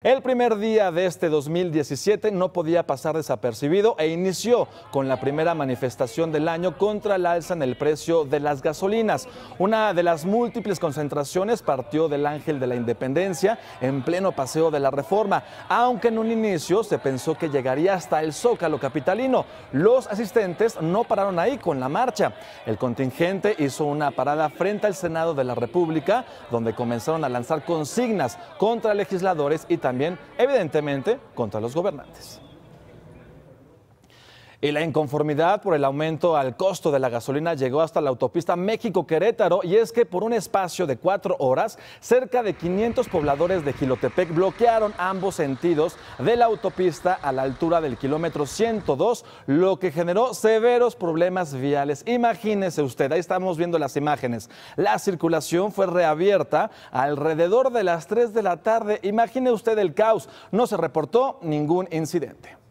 El primer día de este 2017 no podía pasar desapercibido e inició con la primera manifestación del año contra el alza en el precio de las gasolinas. Una de las múltiples concentraciones partió del Ángel de la Independencia en pleno Paseo de la Reforma, aunque en un inicio se pensó que llegaría hasta el Zócalo capitalino. Los asistentes no pararon ahí con la marcha. El contingente hizo una parada frente al Senado de la República, donde comenzaron a lanzar consignas contra legisladores y también, evidentemente, contra los gobernantes. Y la inconformidad por el aumento al costo de la gasolina llegó hasta la autopista México-Querétaro, y es que por un espacio de 4 horas, cerca de 500 pobladores de Jilotepec bloquearon ambos sentidos de la autopista a la altura del kilómetro 102, lo que generó severos problemas viales. Imagínese usted, ahí estamos viendo las imágenes. La circulación fue reabierta alrededor de las 3 de la tarde. Imagine usted el caos. No se reportó ningún incidente.